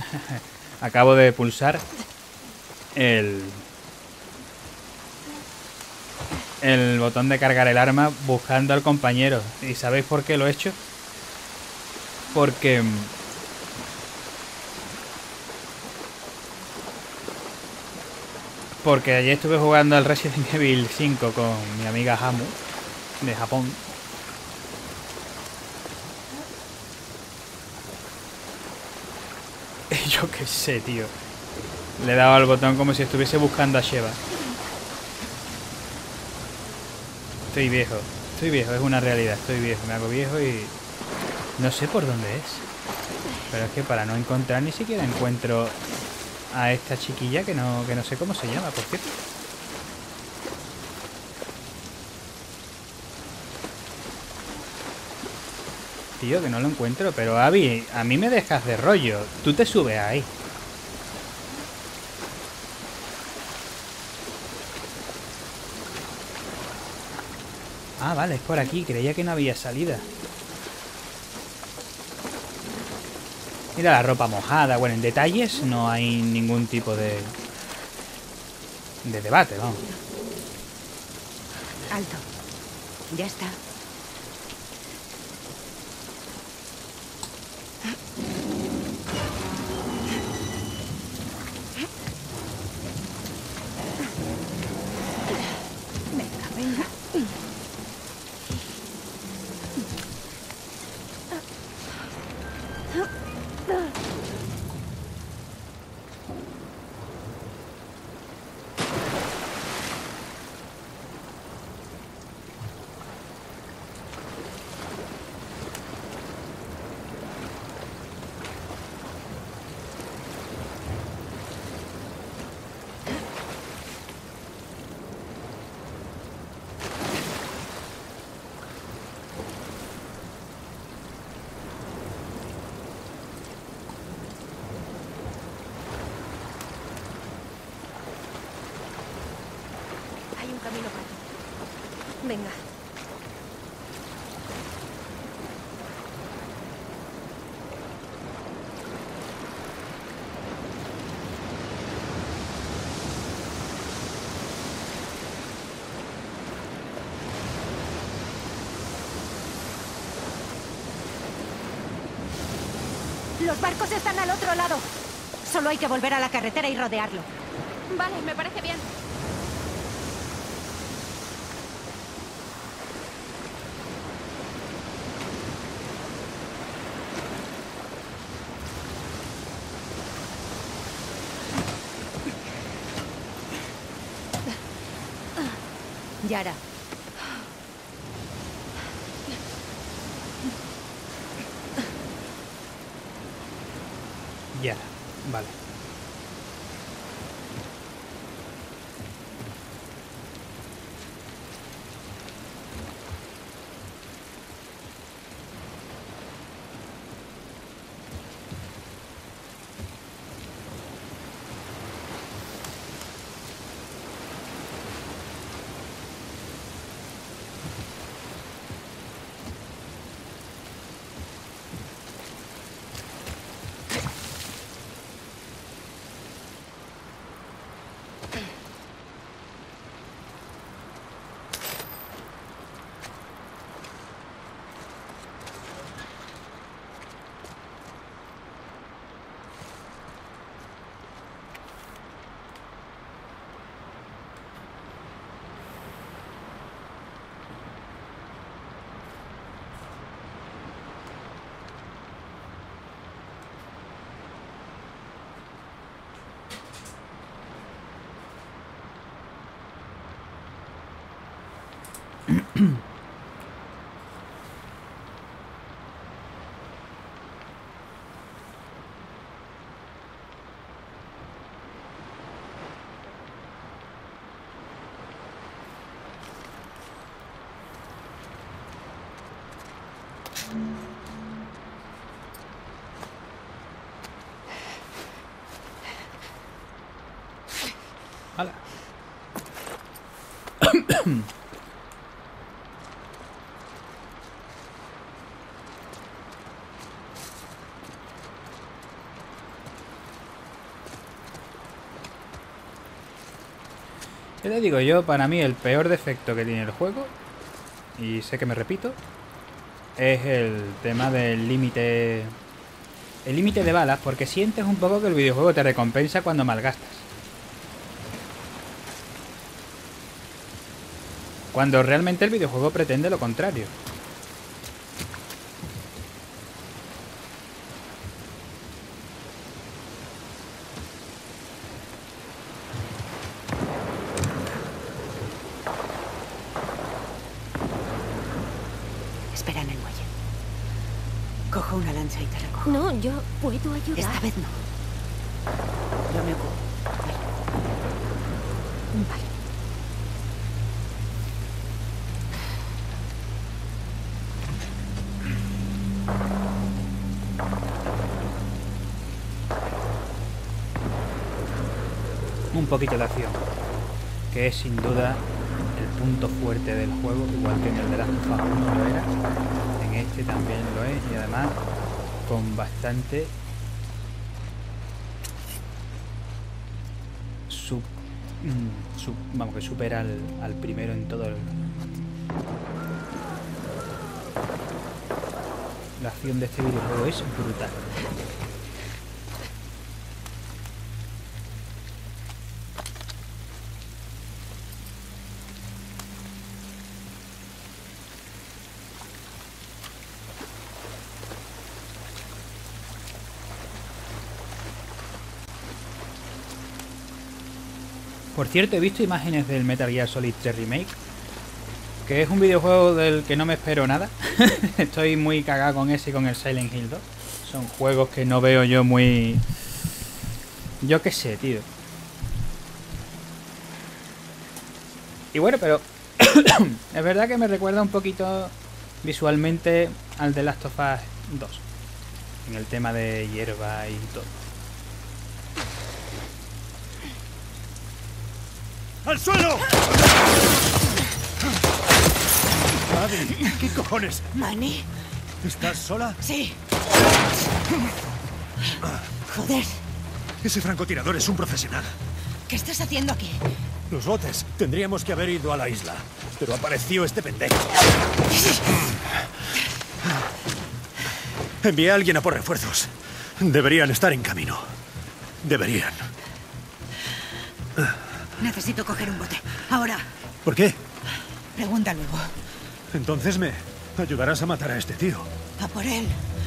Acabo de pulsar el botón de cargar el arma buscando al compañero. ¿Y sabéis por qué lo he hecho? Porque ayer estuve jugando al Resident Evil 5 con mi amiga Hamu de Japón. Y yo qué sé, tío. Le he dado al botón como si estuviese buscando a Sheva. Estoy viejo, es una realidad, estoy viejo, me hago viejo y no sé por dónde es. Pero es que para no encontrar ni siquiera encuentro a esta chiquilla que no sé cómo se llama, por cierto. Tío, que no lo encuentro, pero Abby, a mí me dejas de rollo. Tú te subes ahí. Ah, vale, es por aquí. Creía que no había salida. Mira la ropa mojada. Bueno, en detalles no hay ningún tipo de debate, vamos. Alto. Ya está. Venga, venga. Hay un camino para ti. Venga. Los barcos están al otro lado. Solo hay que volver a la carretera y rodearlo. Vale, me parece bien. Yara. Ya, vale. Hala. Ya te digo yo, para mí el peor defecto que tiene el juego, y sé que me repito, es el tema del límite. El límite de balas, porque sientes un poco que el videojuego te recompensa cuando malgastas. Cuando realmente el videojuego pretende lo contrario. Espera en el muelle. Cojo una lancha y te recojo. No, yo puedo ayudar. Esta vez no. Yo me ocupo. Vale. Un poquito de acción, que es sin duda el punto fuerte del juego, igual que en el de Last of Us 1 lo era, en este también lo es, y además con bastante vamos, que supera al primero en todo la acción de este videojuego es brutal. Por cierto, he visto imágenes del Metal Gear Solid 3 Remake, que es un videojuego del que no me espero nada. Estoy muy cagado con ese y con el Silent Hill 2. Son juegos que no veo yo muy... Yo qué sé, tío. Y bueno, pero... es verdad que me recuerda un poquito visualmente al de Last of Us 2. En el tema de hierba y todo. ¡Al suelo! Abby, ¿qué cojones? ¿Manny? ¿Estás sola? Sí. Joder. Ese francotirador es un profesional. ¿Qué estás haciendo aquí? Los botes. Tendríamos que haber ido a la isla. Pero apareció este pendejo. Envié a alguien a por refuerzos. Deberían estar en camino. Deberían. Necesito coger un bote. Ahora. ¿Por qué? Pregunta luego. Entonces me ayudarás a matar a este tío. A por él.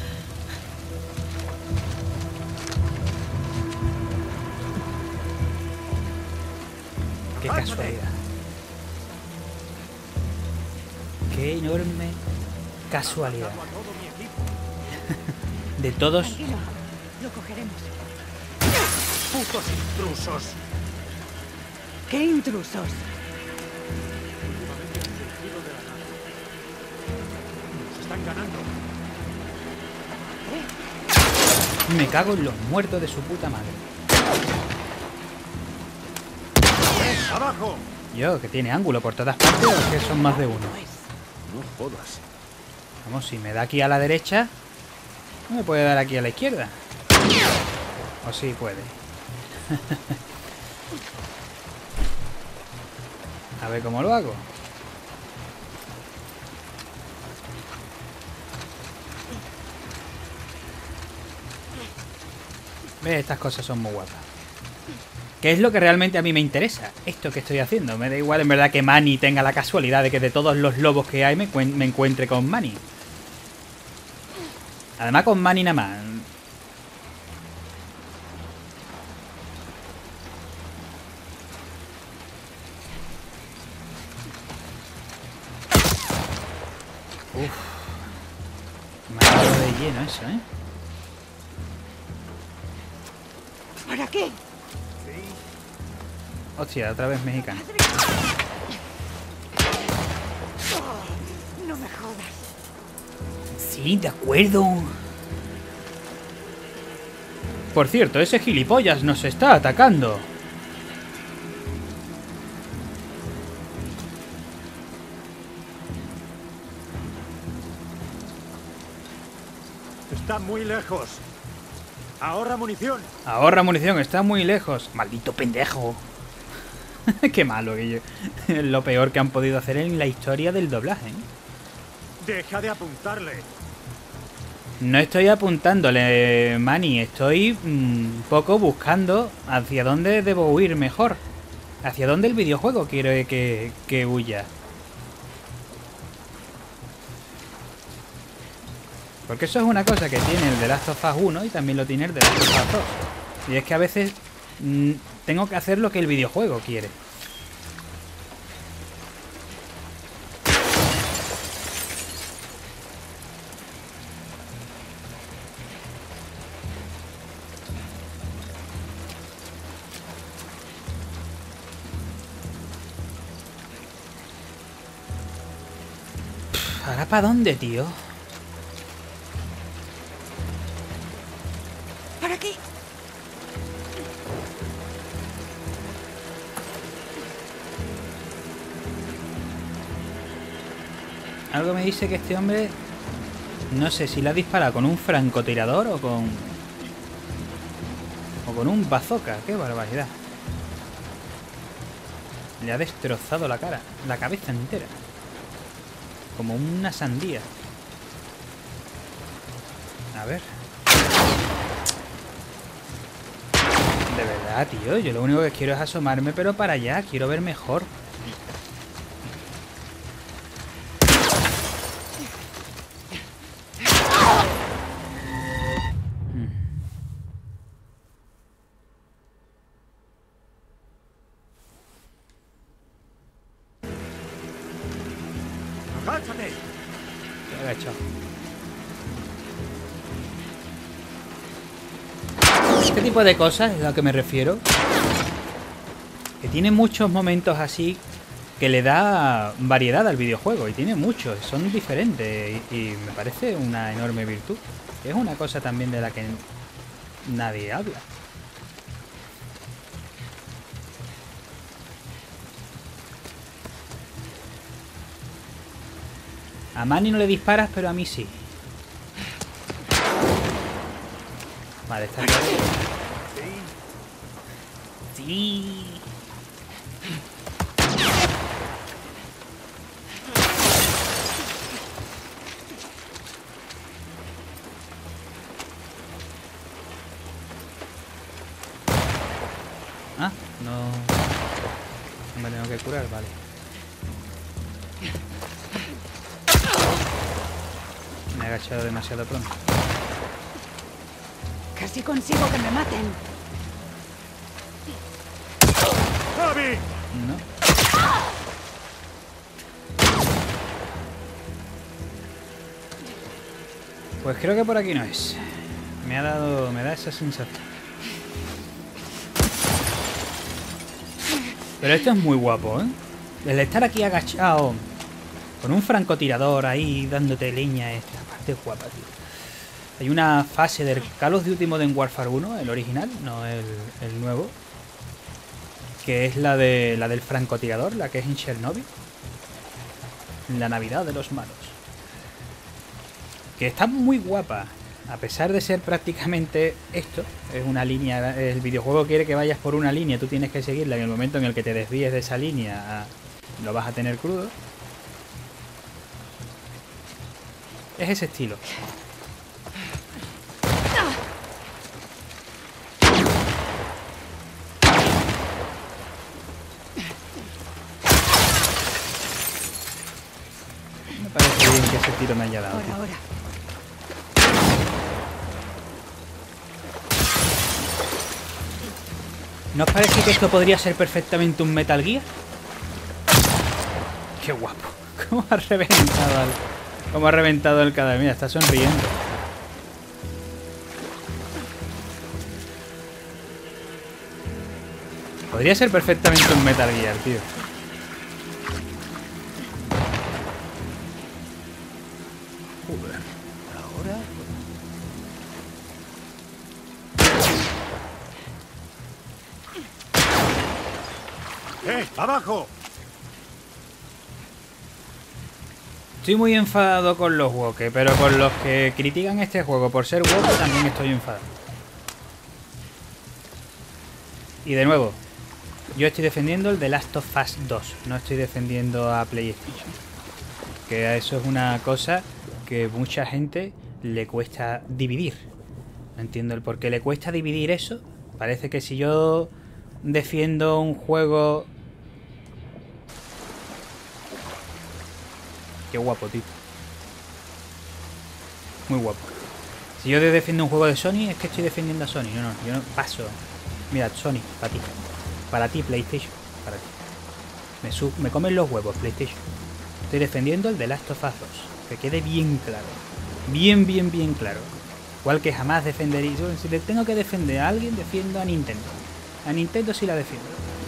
Qué casualidad. Qué enorme casualidad. De todos... Tranquilo. Lo cogeremos. ¡Putos intrusos! ¿Qué intrusos? Nos están ganando. Me cago en los muertos de su puta madre. ¡Abajo! Yo, que tiene ángulo por todas partes, o que son más de uno. No jodas. Vamos, si me da aquí a la derecha, no me puede dar aquí a la izquierda. O sí puede. A ver cómo lo hago. ¿Ves? Estas cosas son muy guapas. ¿Qué es lo que realmente a mí me interesa? Esto que estoy haciendo. Me da igual en verdad que Manny tenga la casualidad de que de todos los lobos que hay me encuentre con Manny. Además con Manny nada más. Me ha dado de lleno eso, ¿eh? ¿Para qué? Hostia, otra vez mexicano. No me jodas. Sí, de acuerdo. Por cierto, ese gilipollas nos está atacando. Está muy lejos. Ahorra munición. Ahorra munición, está muy lejos. Maldito pendejo. Qué malo que yo. Es lo peor que han podido hacer en la historia del doblaje, ¿eh? Deja de apuntarle. No estoy apuntándole, Manny. Estoy un poco buscando hacia dónde debo huir mejor. Hacia dónde el videojuego quiere que huya. Porque eso es una cosa que tiene el The Last of Us 1 y también lo tiene el The Last of Us 2. Y es que a veces tengo que hacer lo que el videojuego quiere. ¿Ahora para dónde, tío? ¡Por aquí! Algo me dice que este hombre... No sé si le ha disparado con un francotirador o con... O con un bazooka. ¡Qué barbaridad! Le ha destrozado la cara. La cabeza entera. Como una sandía. A ver. De verdad, tío. Yo lo único que quiero es asomarme, pero para allá. Quiero ver mejor. ¡Agáchate! Estoy agachado. Este tipo de cosas es a lo que me refiero. Que tiene muchos momentos así que le da variedad al videojuego. Y tiene muchos, son diferentes. Y me parece una enorme virtud. Es una cosa también de la que nadie habla. A Manny no le disparas, pero a mí sí. Vale, está claro. Sí. Ah, no me tengo que curar, vale. Me he agachado demasiado pronto. Casi consigo que me maten. ¡Abby! No. Pues creo que por aquí no es. Me da esa sensación. Pero esto es muy guapo, ¿eh? El estar aquí agachado con un francotirador ahí dándote leña, esta parte es guapa, tío. Hay una fase del Call of Duty Modern Warfare 1, el original, no el nuevo, que es la del francotirador, la que es en Chernobyl, en la Navidad de los malos. Que está muy guapa, a pesar de ser prácticamente esto, es una línea, el videojuego quiere que vayas por una línea, tú tienes que seguirla, en el momento en el que te desvíes de esa línea lo vas a tener crudo. Es ese estilo. Me parece bien que ese tiro me haya dado, tío. Ahora. ¿No os parece que esto podría ser perfectamente un Metal Gear? ¡Qué guapo! ¿Cómo ha reventado cómo ha reventado el cadáver? Mira, está sonriendo. Podría ser perfectamente un Metal Gear, tío. Joder. Ahora... ¡Abajo! Estoy muy enfadado con los woke, pero con los que critican este juego por ser woke también estoy enfadado. Y de nuevo, Yo estoy defendiendo el The Last of Us 2. No estoy defendiendo a PlayStation. Que eso es una cosa que mucha gente le cuesta dividir. No entiendo el por qué le cuesta dividir eso. Parece que si yo defiendo un juego... Qué guapo, tío. Muy guapo. Si yo defiendo un juego de Sony, es que estoy defendiendo a Sony. No, no, yo no paso. Mira, Sony, para ti. Para ti, PlayStation. Para ti. Me comen los huevos, PlayStation. Estoy defendiendo el The Last of Us 2. Que quede bien claro. Bien, bien, bien claro. Igual que jamás defendería... Si le tengo que defender a alguien, defiendo a Nintendo. A Nintendo sí la defiendo.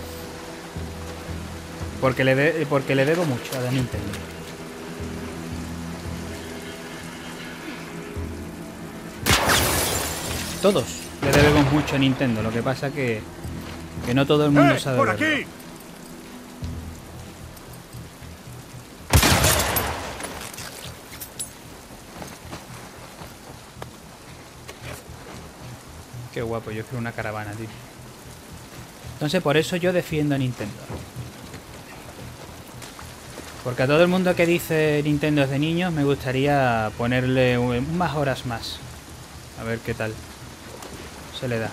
Porque le debo mucho a la Nintendo. Todos le debemos mucho a Nintendo. Lo que pasa que no todo el mundo sabe ¡por verlo. aquí! Qué guapo, yo quiero una caravana, tío. Entonces por eso yo defiendo a Nintendo. Porque a todo el mundo que dice Nintendo es de niños, me gustaría ponerle unas horas más. A ver qué tal se le da.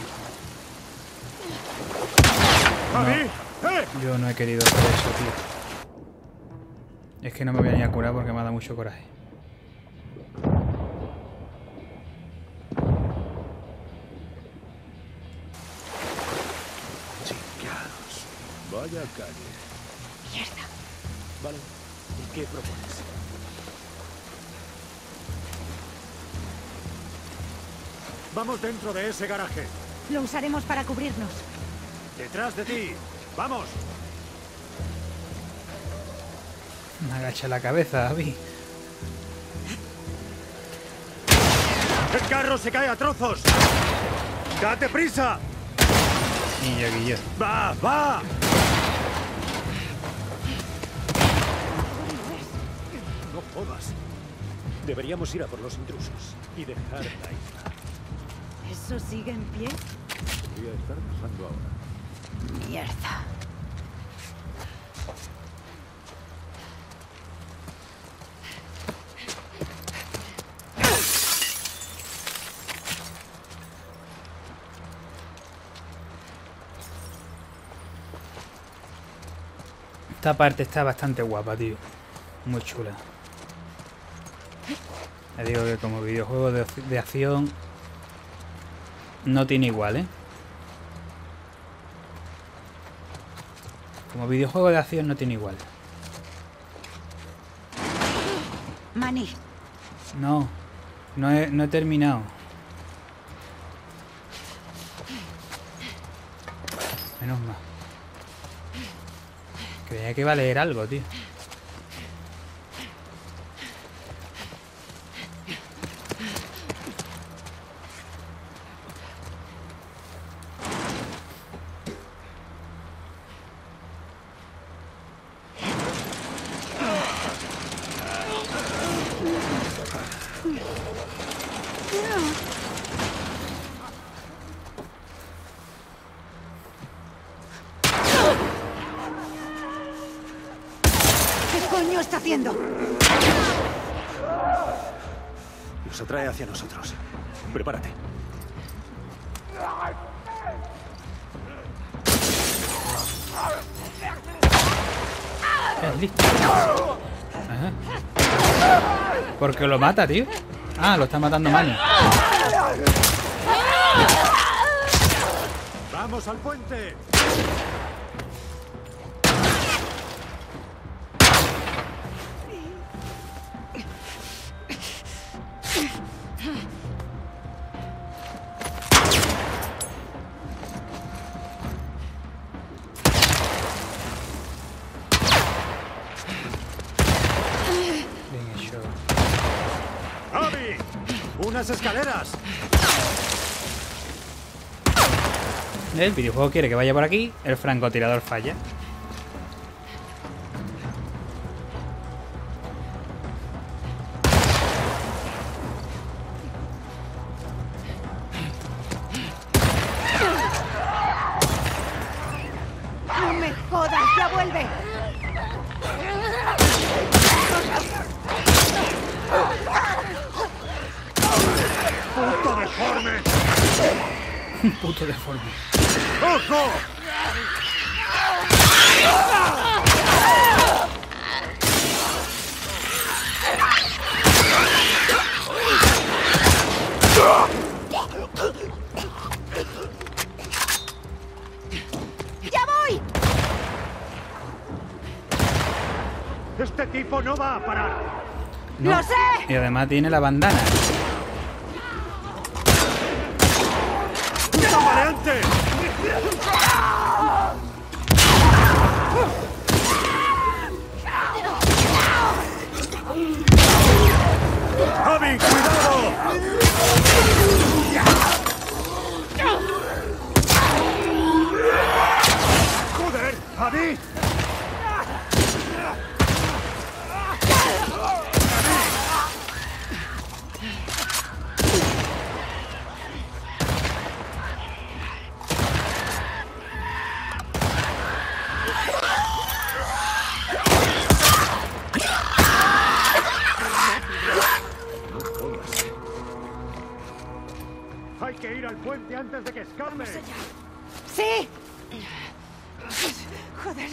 No, yo no he querido hacer eso, tío. Es que no me voy a ni a curar porque me ha dado mucho coraje. Chingados. Vaya calle. Mierda. Vale. ¿Y qué propones? Vamos dentro de ese garaje. Lo usaremos para cubrirnos. Detrás de ti. ¡Vamos! Me agacha la cabeza, Abby. ¡El carro se cae a trozos! ¡Date prisa! Guillo. ¡Va, va! No jodas. Deberíamos ir a por los intrusos y dejar la isla. ¿Eso sigue en pie? Podría estar pasando ahora. Mierda. Esta parte está bastante guapa, tío. Muy chula. Le digo que como videojuego de acción no tiene igual, ¿eh? Como videojuego de acción no tiene igual. Manny. No he terminado. Menos mal. Creía que iba a leer algo, tío. ¿Qué coño está haciendo? Nos atrae hacia nosotros. Prepárate. Es listo. Ajá. Porque lo mata, tío. Ah, lo está matando Manny. ¡Vamos al puente! Bien hecho. ¡Abby! ¡Unas escaleras! El videojuego quiere que vaya por aquí, el francotirador falla. ¡Vuelve! ¡Puto deforme! Puto deforme. ¡Ojo! ¡Ya voy! Este tipo no va a parar. No. ¡Lo sé! Y además tiene la bandana. ¡Un tambaleante! ¡Javi, cuidado! ¡Joder, Javi! Hay que ir al puente antes de que escape. ¡Sí! Joder.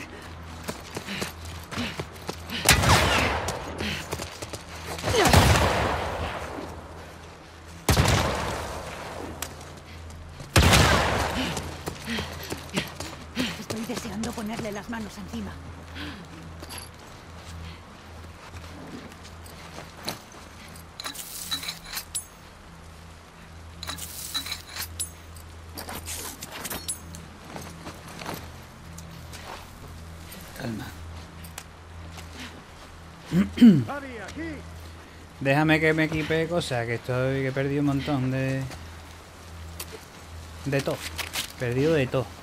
Estoy deseando ponerle las manos encima. Calma. Javi, aquí. Déjame que me equipe cosas, que he perdido un montón de todo. Perdido de todo.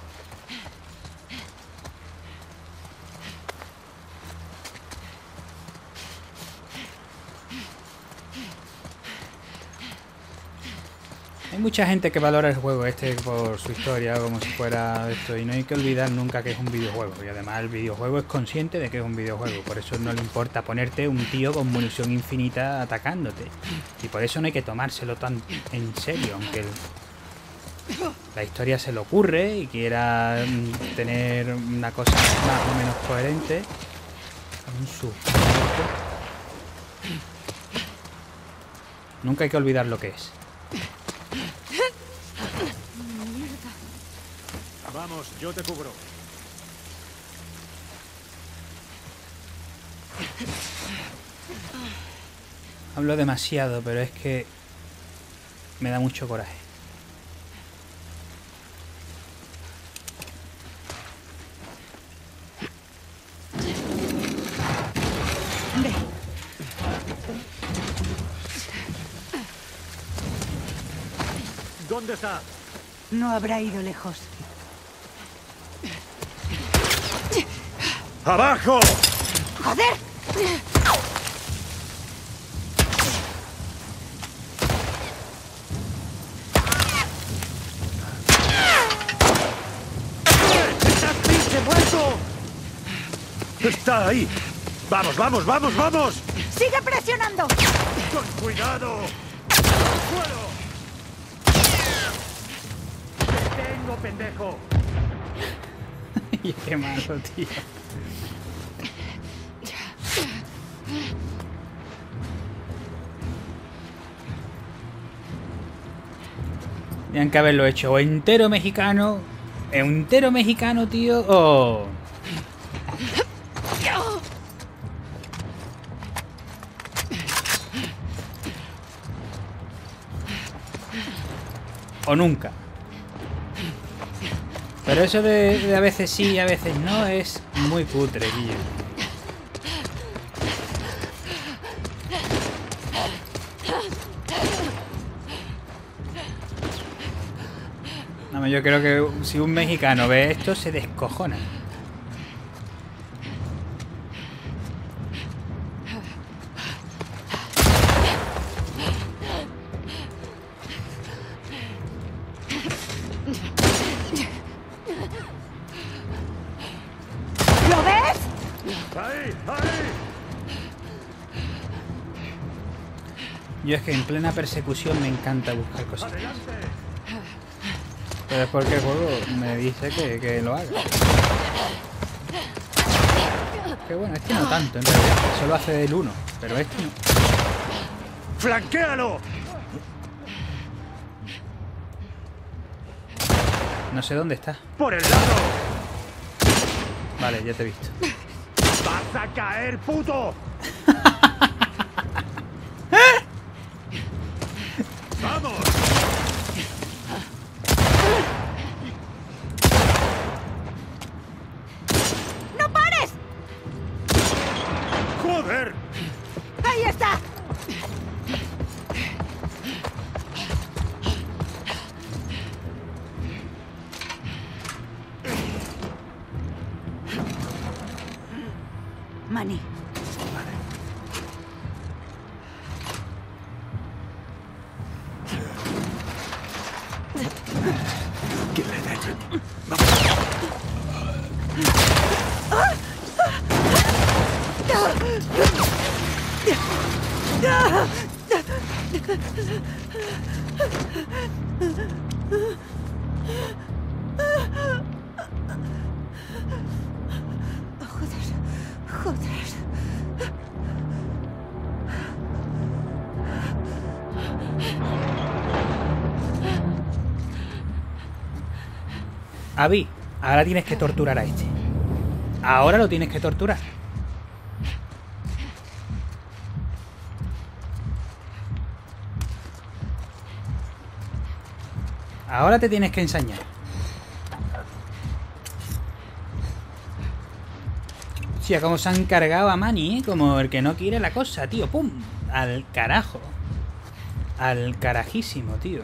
Hay mucha gente que valora el juego este por su historia, como si fuera esto, y no hay que olvidar nunca que es un videojuego. Y además el videojuego es consciente de que es un videojuego, por eso no le importa ponerte un tío con munición infinita atacándote. Y por eso no hay que tomárselo tan en serio, aunque la historia se le ocurre y quiera tener una cosa más o menos coherente. Un susto. Nunca hay que olvidar lo que es. Vamos, yo te cubro. Hablo demasiado, pero es que me da mucho coraje. Ve. ¿Dónde está? No habrá ido lejos. ¡Abajo! ¡Joder! ¡Estás pinche muerto! ¡Está ahí! ¡Vamos, vamos, vamos, vamos! ¡Sigue presionando! ¡Con cuidado! ¡Fuero! ¡Te tengo, pendejo! Y qué malo, tío. Tenían que haberlo hecho o entero mexicano, tío, o... o nunca. Pero eso de a veces sí y a veces no es muy cutre, tío. No, yo creo que si un mexicano ve esto se descojona. ¡Ahí! ¡Ahí! Yo es que en plena persecución me encanta buscar cositas. ¡Adelante! Pero es porque el juego me dice que lo haga. Que bueno, este no tanto, en realidad. Solo hace del 1, pero este no. ¡Flanquéalo! No sé dónde está. ¡Por el lado! Vale, ya te he visto. ¡Vas a caer, puto! ¡Vamos! ¡No pares! ¡Joder! ¡Ahí está! Manny. ¿Quién le da? Joder. Abby, ahora tienes que torturar a este. Ahora lo tienes que torturar. Ahora te tienes que ensañar. Hostia, cómo se han cargado a Manny, ¿eh? Como el que no quiere la cosa, tío. ¡Pum! Al carajo. Al carajísimo, tío.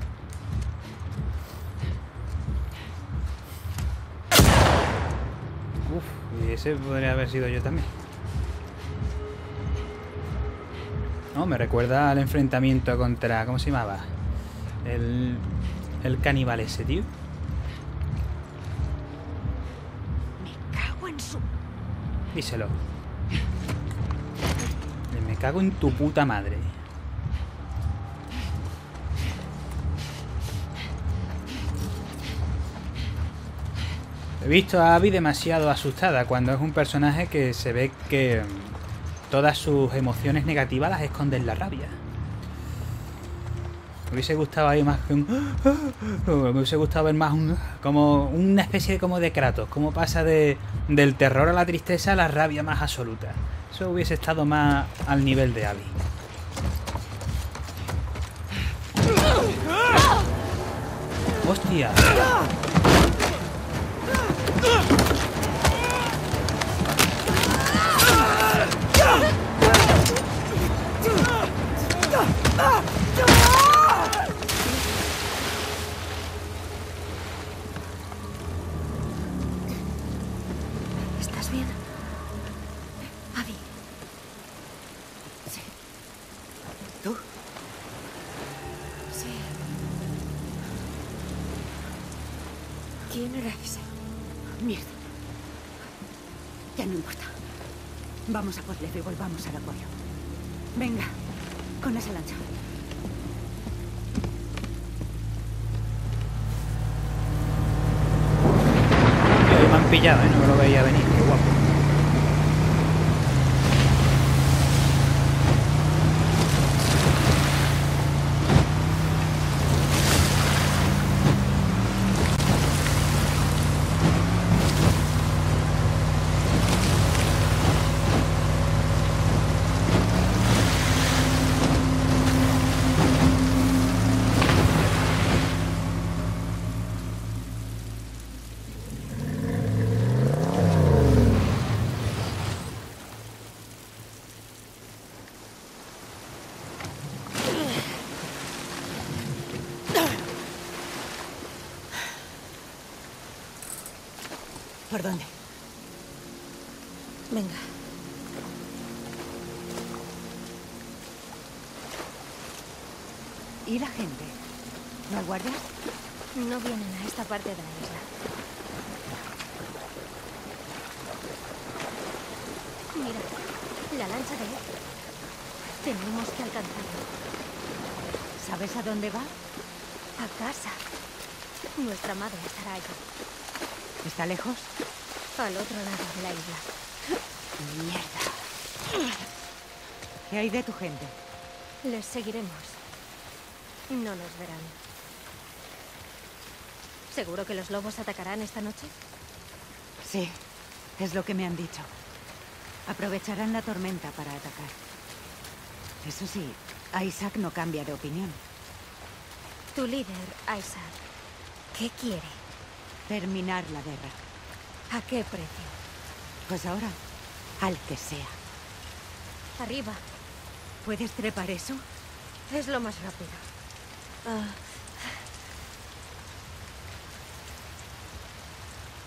Uf, y ese podría haber sido yo también. No, me recuerda al enfrentamiento contra... ¿Cómo se llamaba? El caníbal ese, tío. Me cago en su... Díselo. Me cago en tu puta madre. He visto a Abby demasiado asustada cuando es un personaje que se ve que todas sus emociones negativas las esconde en la rabia. Me hubiese gustado ahí más que un... Me hubiese gustado ver más como una especie como de Kratos. Como pasa del terror a la tristeza a la rabia más absoluta. Eso hubiese estado más al nivel de Abby. ¡Hostia! ¿Estás bien? Abby. Sí. ¿Tú? Sí. ¿Quién era ese? Mierda. Ya no importa. Vamos a por Lev y volvamos al apoyo. Venga, con esa lancha. Me han pillado, ¿eh? No me lo veía venir. Qué guapo. ¿Por dónde? Venga. ¿Y la gente? ¿No hay guardias? No vienen a esta parte de la isla. Mira, la lancha de él. Tenemos que alcanzarlo. ¿Sabes a dónde va? A casa. Nuestra madre estará allí, ¿Está lejos? al otro lado de la isla. Mierda. ¿Qué hay de tu gente? Les seguiremos. No nos verán. ¿Seguro que los lobos atacarán esta noche? Sí, es lo que me han dicho. Aprovecharán la tormenta para atacar. Eso sí, Isaac no cambia de opinión. Tu líder, Isaac, ¿qué quiere? Terminar la guerra. ¿A qué precio? Pues ahora, al que sea. Arriba. ¿Puedes trepar eso? Es lo más rápido. Ah,